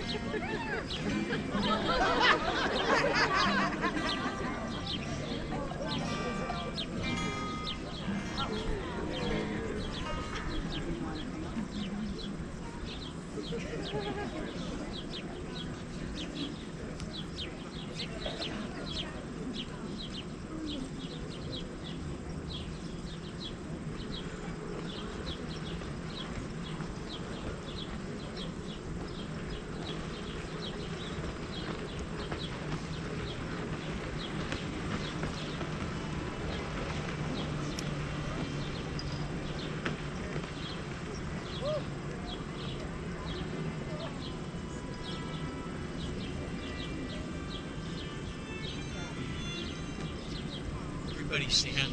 Everybody stand.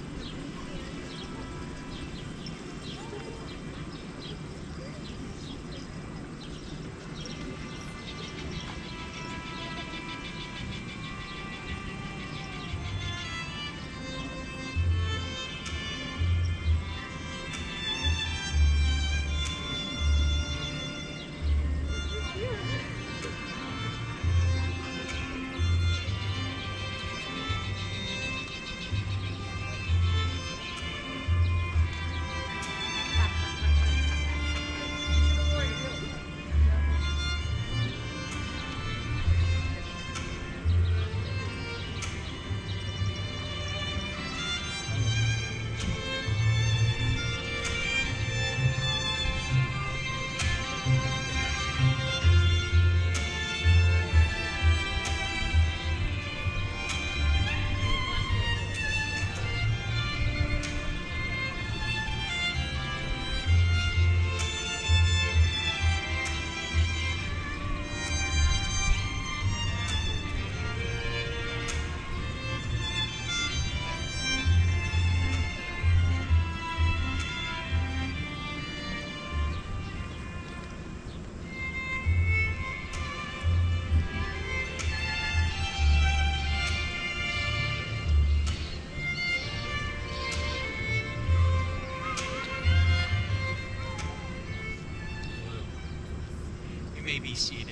Be seated.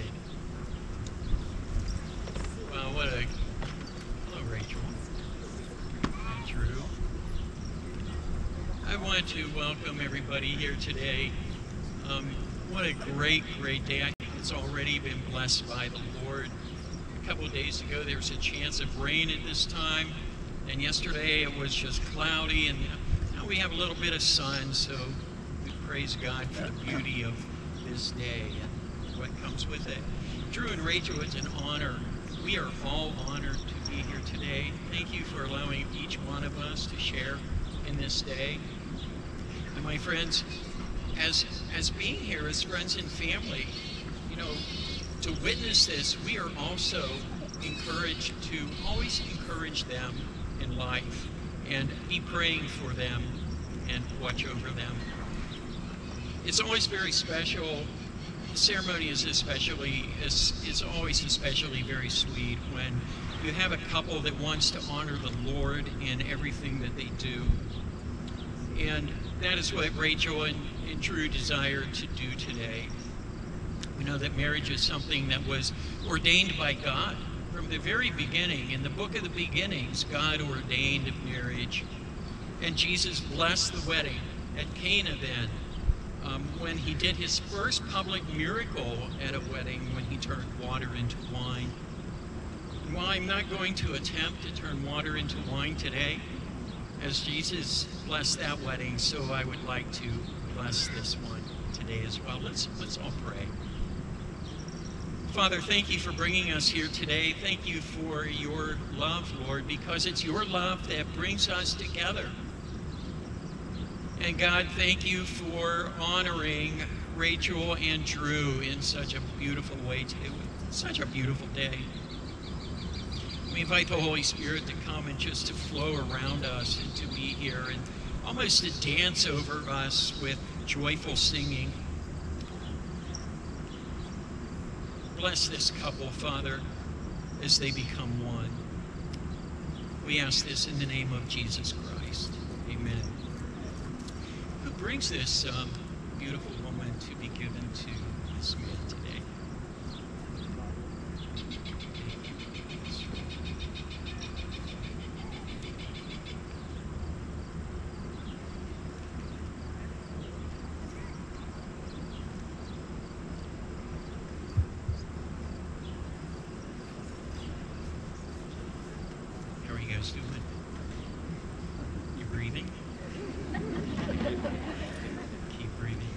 Well, hello, Rachel and Drew. I want to welcome everybody here today. What a great day. I think it's already been blessed by the Lord. A couple of days ago, there was a chance of rain at this time, and yesterday it was just cloudy, and now we have a little bit of sun, so we praise God for the beauty of this day what comes with it. Drew and Rachel, it's an honor. We are all honored to be here today. Thank you for allowing each one of us to share in this day. And my friends, as being here as friends and family, you know, to witness this, we are also encouraged to always encourage them in life and be praying for them and watch over them. It's always very special. The ceremony is always especially very sweet when you have a couple that wants to honor the Lord in everything that they do. And that is what Rachel and Drew desire to do today. We know that marriage is something that was ordained by God from the very beginning. In the book of the beginnings, God ordained marriage. And Jesus blessed the wedding at Cana then. When he did his first public miracle at a wedding when he turned water into wine. And while I'm not going to attempt to turn water into wine today, as Jesus blessed that wedding, so I would like to bless this one today as well. Let's all pray. Father, thank you for bringing us here today. Thank you for your love, Lord, because it's your love that brings us together. And God, thank you for honoring Rachel and Drew in such a beautiful way today. Such a beautiful day. We invite the Holy Spirit to come and just to flow around us and to be here and almost to dance over us with joyful singing. Bless this couple, Father, as they become one. We ask this in the name of Jesus Christ. Amen. Brings this beautiful woman to be given to this man today. guys doing? You breathing? Keep breathing.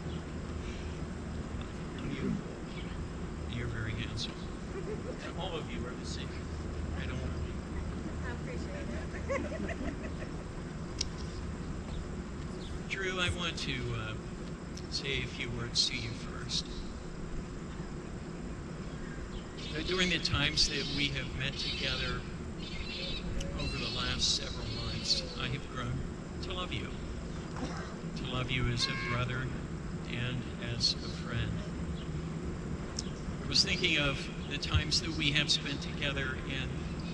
You're very handsome. All of you are the same. I don't want to. I appreciate it. Drew, I want to say a few words to you first. During the times that we have met together over the last several months, I have grown to love you. To love you as a brother and as a friend. I was thinking of the times that we have spent together, and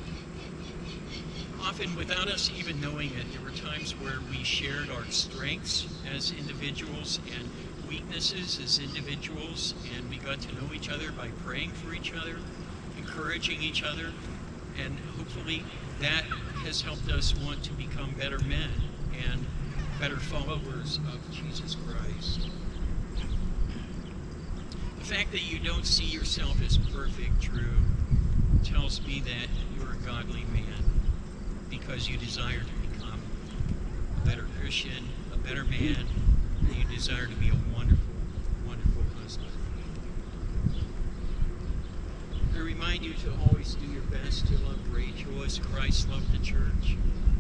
often without us even knowing it, there were times where we shared our strengths as individuals and weaknesses as individuals, and we got to know each other by praying for each other, encouraging each other, and hopefully that has helped us want to become better men and better followers of Jesus Christ. The fact that you don't see yourself as perfect, Drew, tells me that you're a godly man because you desire to become a better Christian, a better man, and you desire to be a wonderful, wonderful husband. I remind you to always do your best to love Rachel as Christ loved the church.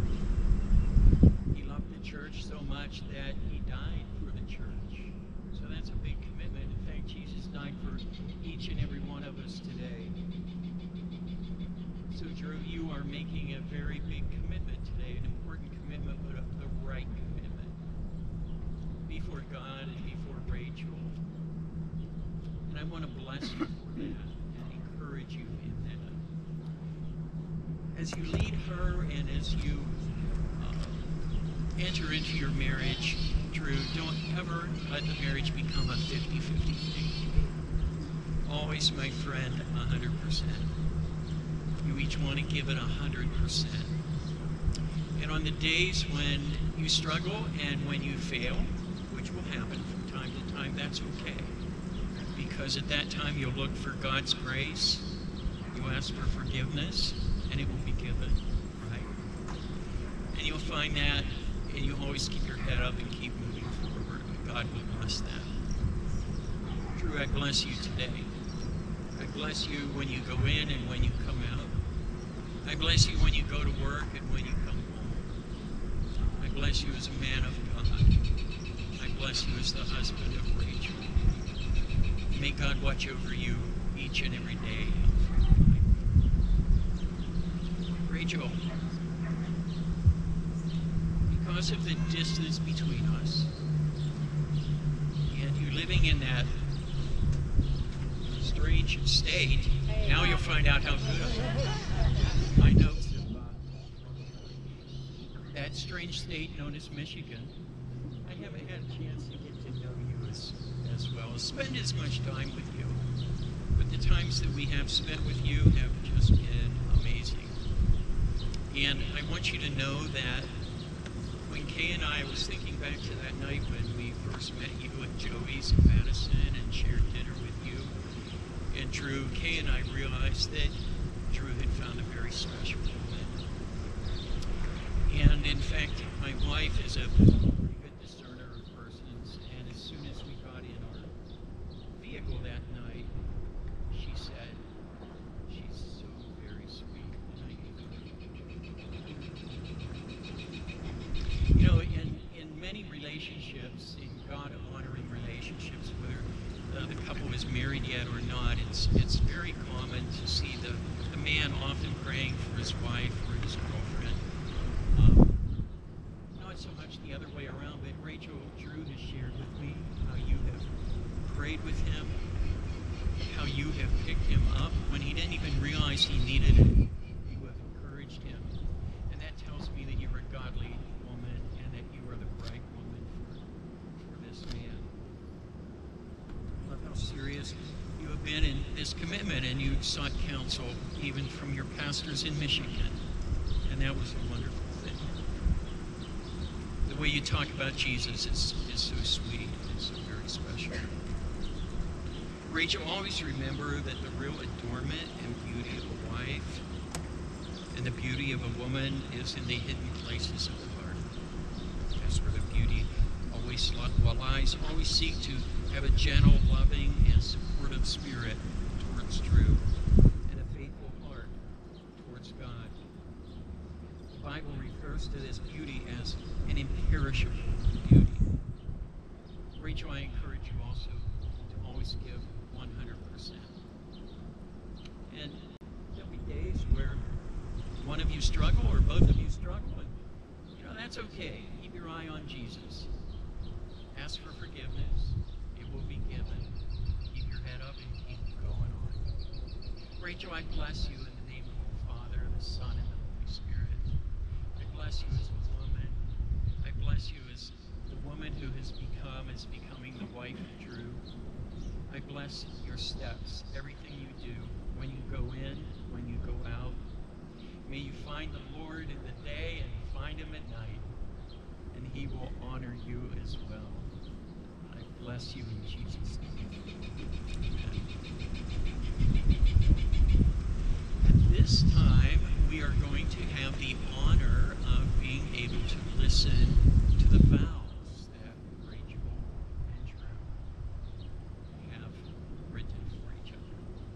He loved the church so much that he died for the church. So that's a big commitment. In fact, Jesus died for each and every one of us today. So, Drew, you are making a very big commitment today, an important commitment, but the right commitment before God and before Rachel. And I want to bless you for that and encourage you in that. As you lead her and as you enter into your marriage, Drew, don't ever let the marriage become a 50-50 thing. Always, my friend, 100%. You each want to give it 100%. And on the days when you struggle and when you fail, which will happen from time to time, that's okay. Because at that time you'll look for God's grace, you ask for forgiveness, and it will be given, right? And you'll find that, and you always keep your head up and keep moving forward. God will bless that. Drew, I bless you today. I bless you when you go in and when you come out. I bless you when you go to work and when you come home. I bless you as a man of God. I bless you as the husband of Rachel. May God watch over you each and every day of your life. Rachel, because of the distance between us, and you living in that strange state, now you'll find out how good I am. I know that strange state known as Michigan. I haven't had a chance to get to know you as well, spend as much time with you. But the times that we have spent with you have just been amazing. And I want you to know that when Kay and I was thinking back to that night when we first met you at Joey's in Madison and shared dinner with you and Drew, Kay and I realized that Drew had found a very special woman. And in fact, my wife is a pretty good discerner of persons, and as soon as we got in our vehicle that night, she said, "She's so very sweet." And you know, in many relationships, in God-honoring relationships, whether the couple is married yet or not, it's very common to see the man often praying for his wife or his girlfriend. Not so much the other way around, but Rachel, Drew has shared with me how you have prayed with him, how you have picked him up when he didn't even realize he needed it. You have encouraged him. And that tells me that you're a godly woman and that you are the right woman for this man. I love how serious you have been in this commitment, and you sought counsel even from your pastors in Michigan. And that was a wonderful thing. The way you talk about Jesus is so sweet and so very special. Rachel, always remember that the real adornment and beauty of a wife And the beauty of a woman is in the hidden places of the heart. That's where the beauty always lies. Always seek to have a gentle, loving, and supportive spirit towards truth, and a faithful heart towards God. The Bible refers to this beauty as an imperishable beauty. Rachel, I encourage you also to always give 100%. And there'll be days where one of you struggle or both of you struggle, and that's okay. Keep your eye on Jesus. Ask for forgiveness. It will be given. Keep your head up and keep going on. Rachel, I bless you in the name of the Father, the Son, and the Holy Spirit. I bless you as a woman. I bless you as the woman who is becoming the wife of Drew. I bless your steps, everything you do, when you go in, when you go out. May you find the Lord in the day and find him at night, and he will honor you as well. I bless you in Jesus' name. Amen. At this time, we are going to have the honor of being able to listen to the vows that Rachel and Drew have written for each other.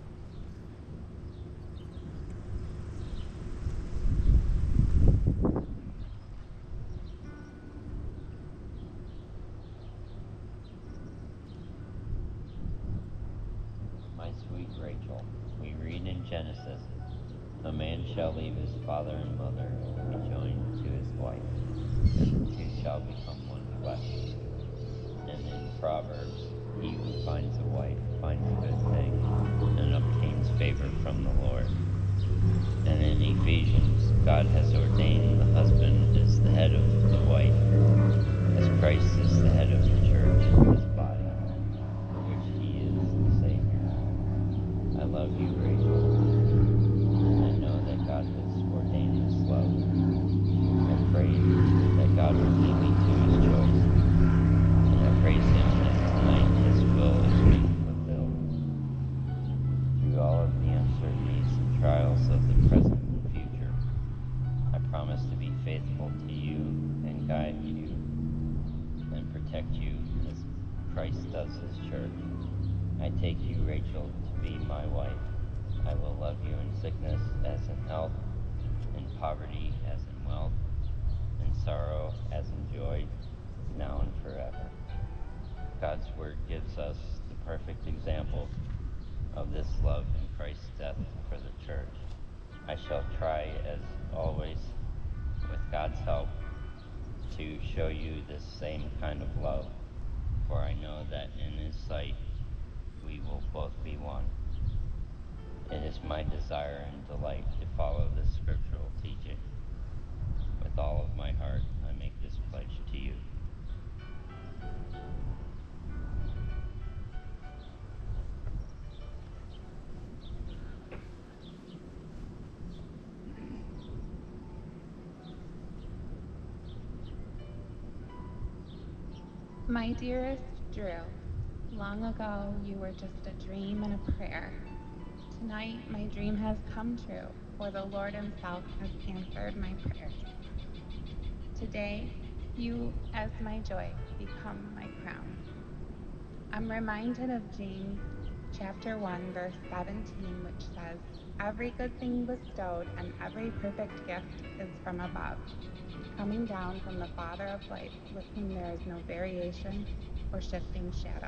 My sweet Rachel, we read in Genesis, a man shall leave his father and mother and be joined to his wife, and the two shall become one flesh. And in Proverbs, he who finds a wife finds a good thing and obtains favor from the Lord. And in Ephesians, God has ordained the husband as the head of the wife, as Christ is the head of the church, his body, for which he is the Savior. I love you, Rachel, and I know that God has ordained this love. I pray that God will lead me to his choice, and I praise him that tonight his will is being fulfilled. Through all of the uncertainties and trials of the present and future, I promise to be faithful to you and guide you and protect you as Christ does his church. I take you, Rachel, to be my wife. I will love you in sickness as in health, in poverty as in wealth, in sorrow as in joy, now and forever. God's word gives us the perfect example of this love in Christ's death for the church. I shall try, as always, with God's help, to show you this same kind of love, for I know that in his sight we will both be one. It is my desire and delight to follow this scriptural teaching. With all of my heart, I make this pledge to you. My dearest Drew, long ago you were just a dream and a prayer. Tonight my dream has come true, for the Lord himself has answered my prayers. Today, you, as my joy, become my crown. I'm reminded of James chapter 1, verse 17, which says, "Every good thing bestowed and every perfect gift is from above, coming down from the Father of lights, with whom there is no variation or shifting shadow."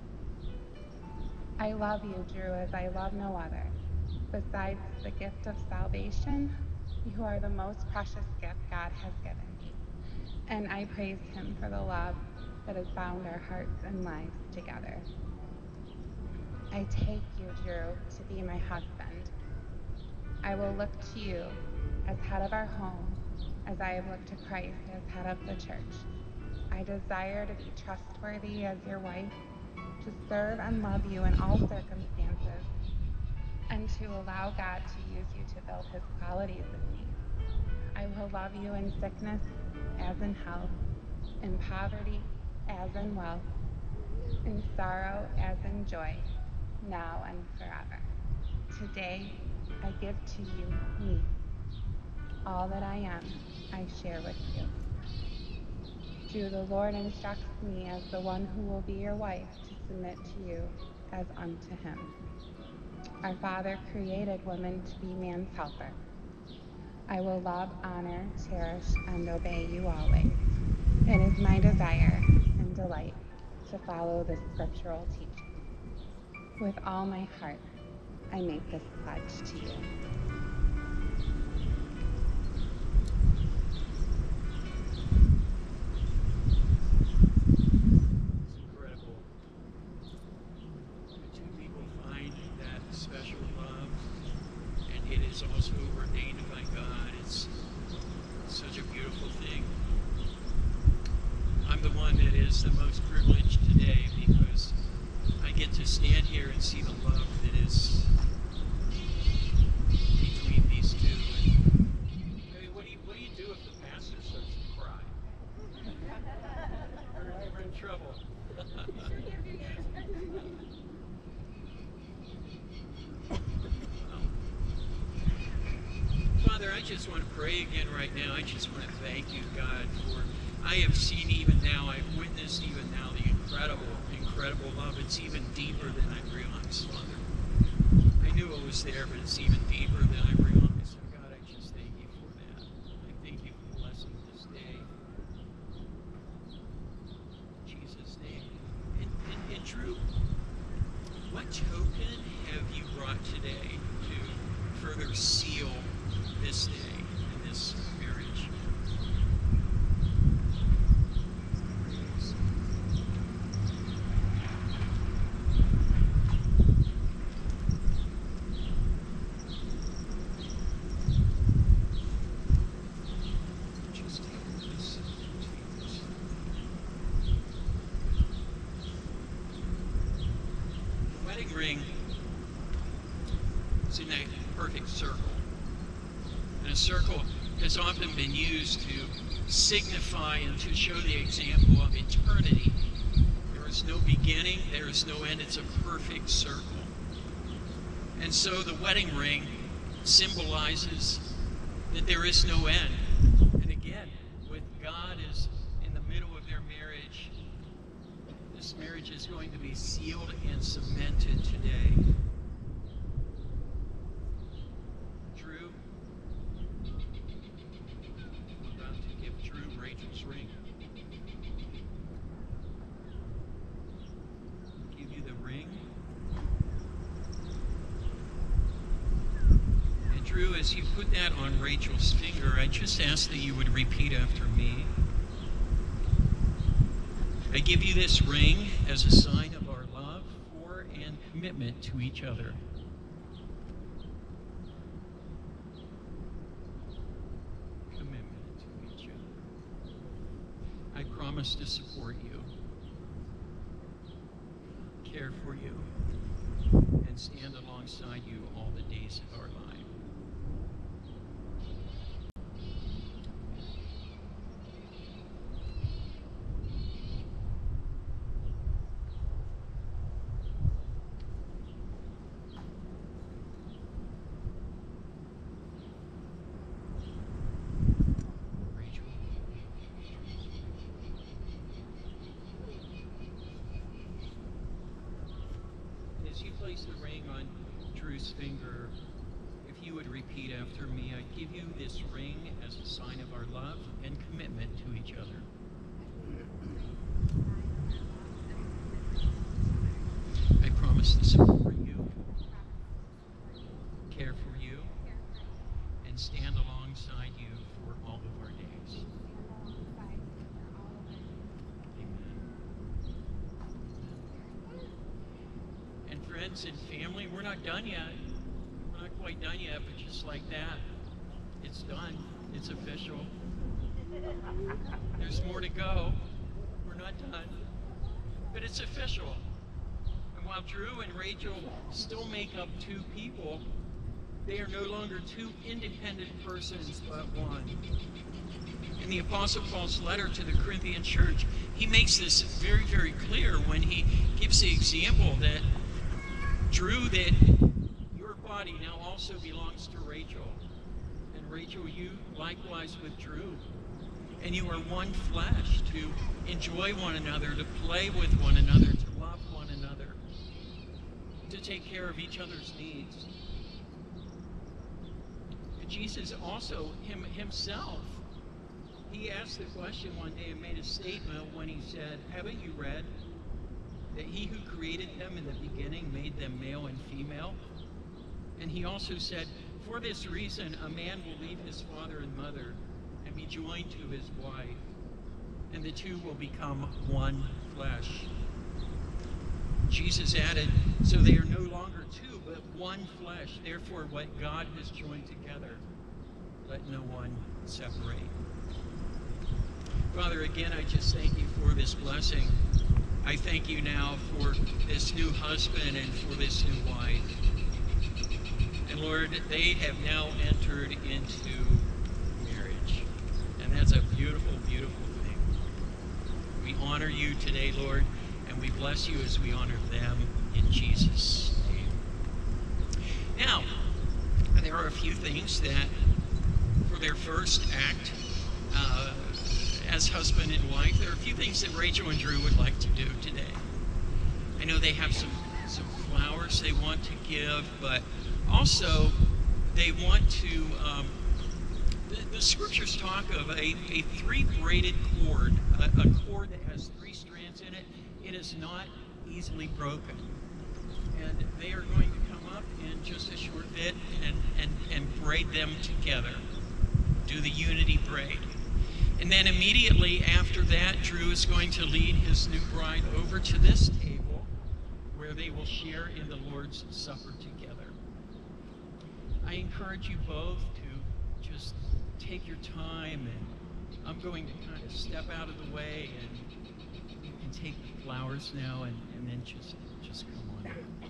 I love you, Drew, as I love no other. Besides the gift of salvation, you are the most precious gift God has given me. And I praise him for the love that has bound our hearts and lives together. I take you, Drew, to be my husband. I will look to you as head of our home, as I have looked to Christ as head of the church. I desire to be trustworthy as your wife, to serve and love you in all circumstances, and to allow God to use you to build his qualities in me. I will love you in sickness as in health, in poverty as in wealth, in sorrow as in joy, now and forever. Today, I give to you me. all that I am, I share with you. Drew, the Lord instructs me as the one who will be your wife to submit to you as unto him. Our Father created woman to be man's helper. I will love, honor, cherish, and obey you always. It is my desire and delight to follow this scriptural teaching. With all my heart, I make this pledge to you. It's incredible. The two people find that special love, and it is also ordained by God. It's such a beautiful thing. I'm the one that is the most privileged today because I get to stand here and see the love that is between these two. And, I mean, what do you do if the pastor starts to cry? We're in trouble. Father, I just want to pray again right now. I just want to thank you, God, for I have seen even now, I've witnessed even now the incredible love. It's even deeper than I realized, Father. I knew it was there, but it's even deeper than I realized. So God, I just thank you for that. I thank you for blessing this day. In Jesus' name. And Drew, what token have you brought today to further seal this day and this marriage? Just take this. The wedding ring is in a perfect circle. And a circle has often been used to signify and to show the example of eternity. There is no beginning, there is no end, it's a perfect circle. And so the wedding ring symbolizes that there is no end. And again, with God is in the middle of their marriage, this marriage is going to be sealed and cemented today. Drew, I'm about to give Drew Rachel's ring. Give you the ring. And Drew, as you put that on Rachel's finger, I just ask that you would repeat after me. I give you this ring as a sign of our love for and commitment to each other. Commitment to each other. I promise to support you, care for you, and stand alongside you all the days of our life. Rachel. As you place the ring on Drew's finger, if you would repeat after me, I give you this ring as a sign of our love and commitment to each other. I promise to support you, care for you, and stand alongside you for all of our days. Amen. And friends and family, we're not done yet. We're not quite done yet, but just like that, it's done. It's official. There's more to go. We're not done. But it's official. And while Drew and Rachel still make up two people, they are no longer two independent persons, but one. In the Apostle Paul's letter to the Corinthian church, he makes this very, very clear when he gives the example that Drew, that your body now also belongs to Rachel. And Rachel, you likewise with Drew. And you are one flesh to enjoy one another, to play with one another, to love one another, to take care of each other's needs. Jesus also, himself, he asked the question one day and made a statement when he said, haven't you read that he who created them in the beginning made them male and female? And he also said, for this reason, a man will leave his father and mother and be joined to his wife, and the two will become one flesh. Jesus added, so they are no longer two, but one flesh. Therefore, what God has joined together, let no one separate. Father, again, I just thank you for this blessing. I thank you now for this new husband and for this new wife. And Lord, they have now entered into marriage. And that's a beautiful, beautiful thing. We honor you today, Lord, and we bless you as we honor them in Jesus' name. Now, there are a few things that, for their first act, as husband and wife, there are a few things that Rachel and Drew would like to do today. I know they have some flowers they want to give, but also they want to, the scriptures talk of a three-braided cord, a cord that has three strands in it. It is not easily broken. And they are going to come up in just a short bit and braid them together. Do the unity braid. And then immediately after that, Drew is going to lead his new bride over to this table where they will share in the Lord's Supper together. I encourage you both to just take your time, and I'm going to kind of step out of the way, and you can take the flowers now and then just come on.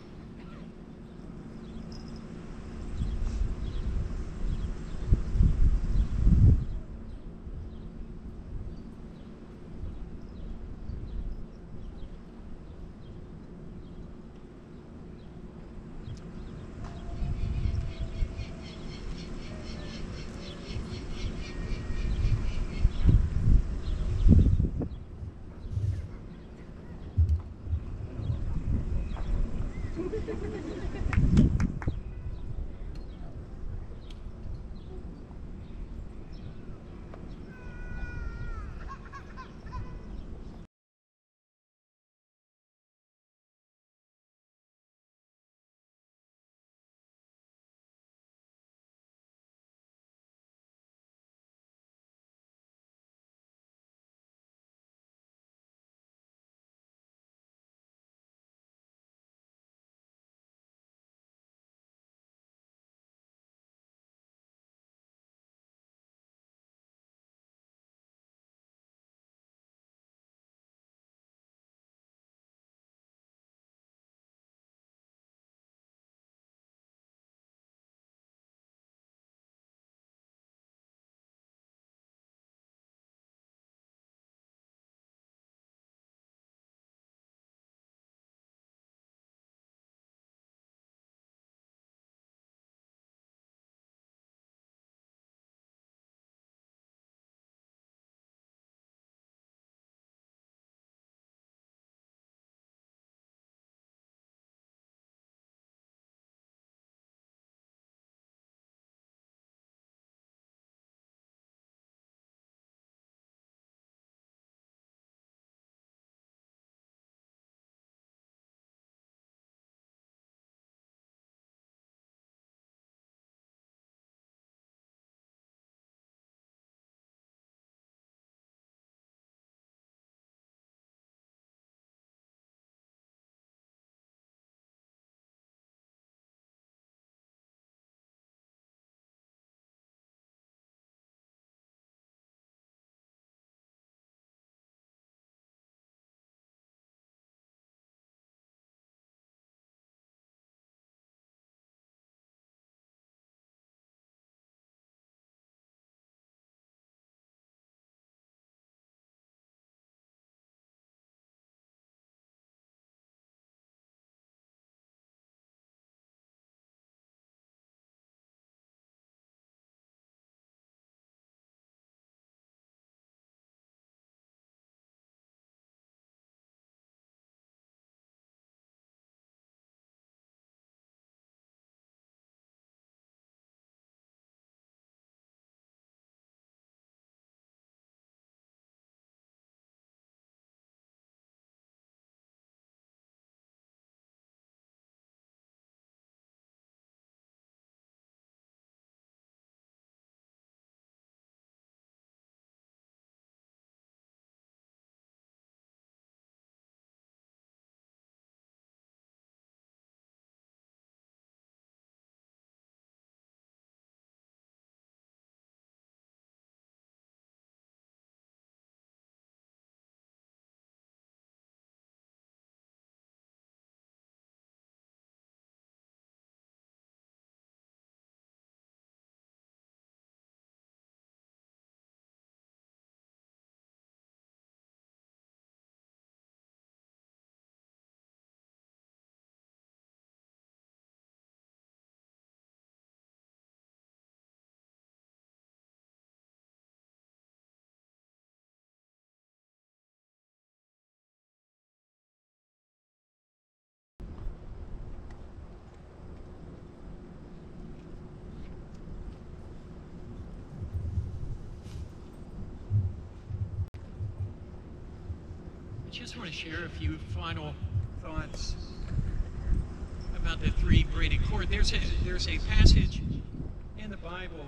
just want to share a few final thoughts about the three braided cord. There's a passage in the Bible,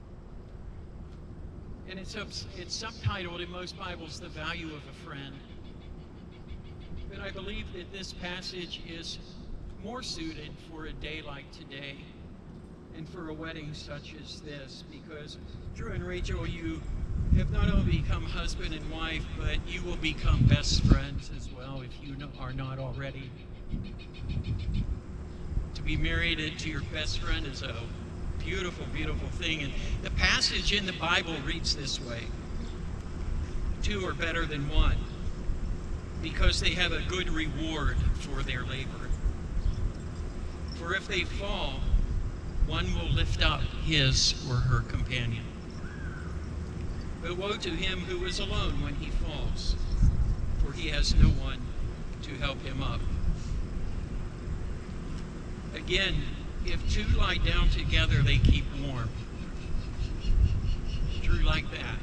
and it's subtitled in most Bibles, "The Value of a Friend." But I believe that this passage is more suited for a day like today and for a wedding such as this, because Drew and Rachel, you have not only become husband and wife, but you will become best friends as well if you are not already. To be married to your best friend is a beautiful, beautiful thing. And the passage in the Bible reads this way: two are better than one, because they have a good reward for their labor. For if they fall, one will lift up his or her companion. But woe to him who is alone when he falls, for he has no one to help him up. Again, if two lie down together, they keep warm. Drew, like that.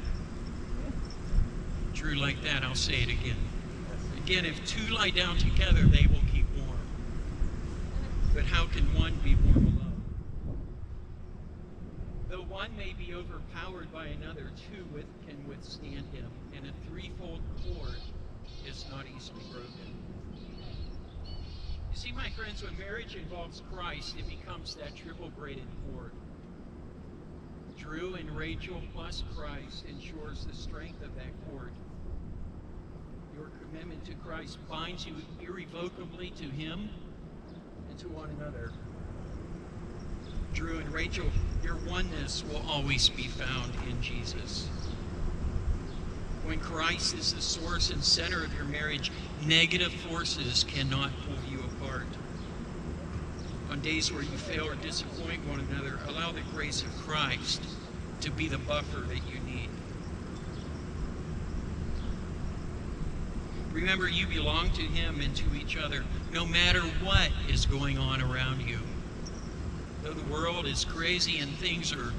Drew, like that. I'll say it again. Again, if two lie down together, they will keep warm. But how can one be warm alone? Though one may be overpowered by another, two can withstand him, and a threefold cord is not easily broken. You see, my friends, when marriage involves Christ, it becomes that triple braided cord. Drew and Rachel plus Christ ensures the strength of that cord. Your commitment to Christ binds you irrevocably to him and to one another. Drew and Rachel, your oneness will always be found in Jesus. When Christ is the source and center of your marriage, negative forces cannot pull you apart. On days where you fail or disappoint one another, allow the grace of Christ to be the buffer that you need. Remember, you belong to him and to each other, no matter what is going on around you. Though the world is crazy and things are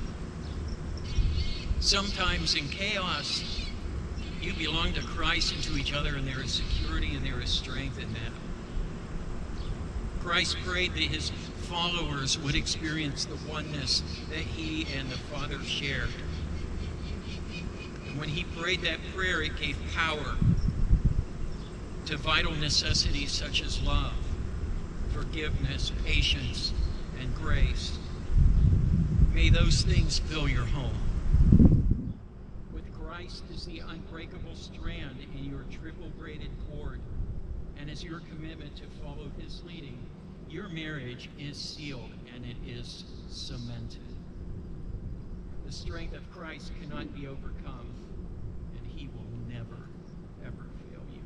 sometimes in chaos, you belong to Christ and to each other, and there is security and there is strength in that. Christ prayed that his followers would experience the oneness that he and the Father shared. And when he prayed that prayer, it gave power to vital necessities such as love, forgiveness, patience, and grace. May those things fill your home. With Christ as the unbreakable strand in your triple braided cord, and as your commitment to follow his leading, your marriage is sealed and it is cemented. The strength of Christ cannot be overcome, and he will never, ever fail you.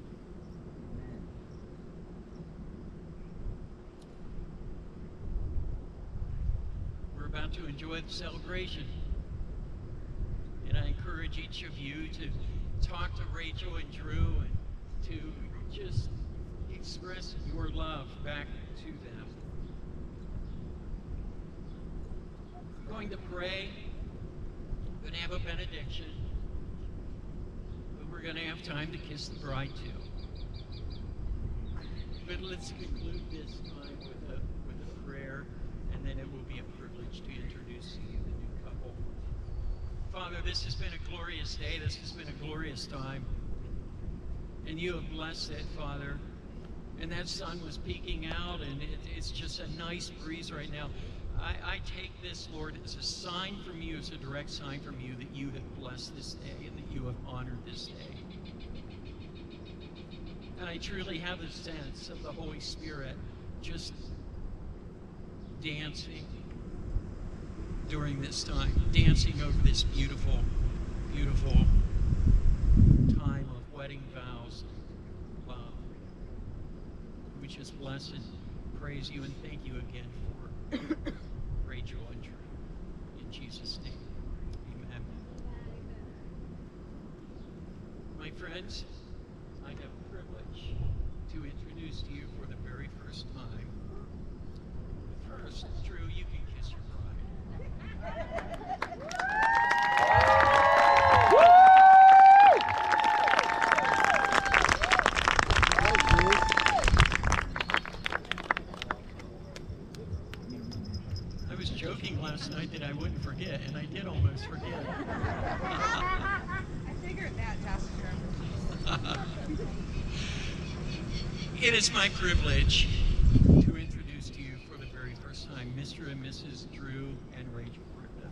We're about to enjoy the celebration, and I encourage each of you to talk to Rachel and Drew and to just express your love back to them. I'm going to pray. I'm going to have a benediction, but we're going to have time to kiss the bride too. But let's conclude this time with a prayer, and then it will be a privilege to introduce to you the new couple. Father, this has been a glorious day. This has been a glorious time. And you have blessed it, Father. And that sun was peeking out, and it's just a nice breeze right now. I take this, Lord, as a sign from you, as a direct sign from you that you have blessed this day and that you have honored this day. And I truly have a sense of the Holy Spirit just dancing during this time, dancing over this beautiful, beautiful time of wedding vows and love. We just bless and praise you and thank you again for Rachel and Drew. In Jesus' name, amen. My friends, I have the privilege to introduce to you for the very first time. First, Drew, you can kiss your bride. last night that I wouldn't forget, and I did almost forget. I figured that, Pastor. It is my privilege to introduce to you for the very first time Mr. and Mrs. Drew and Rachel Griffith.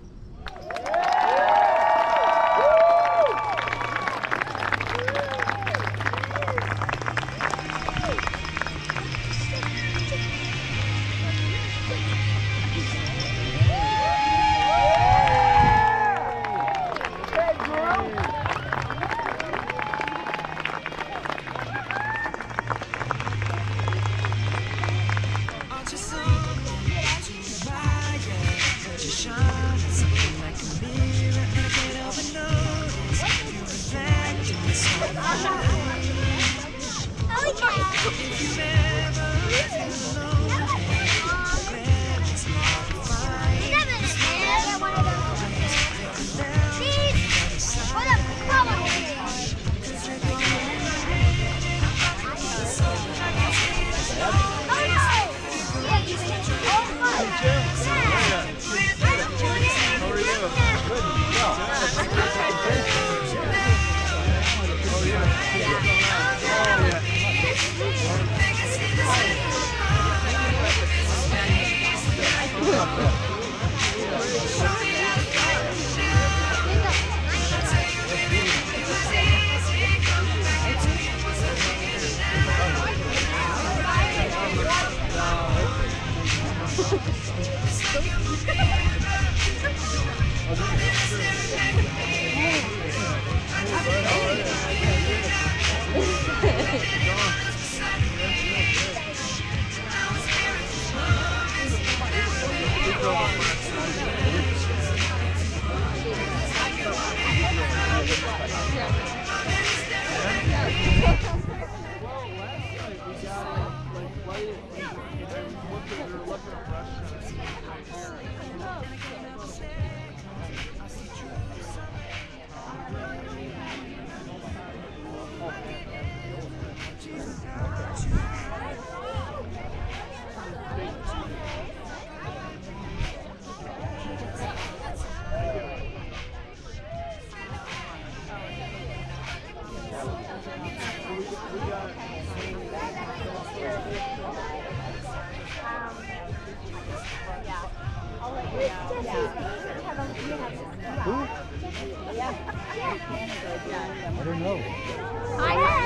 I don't know. I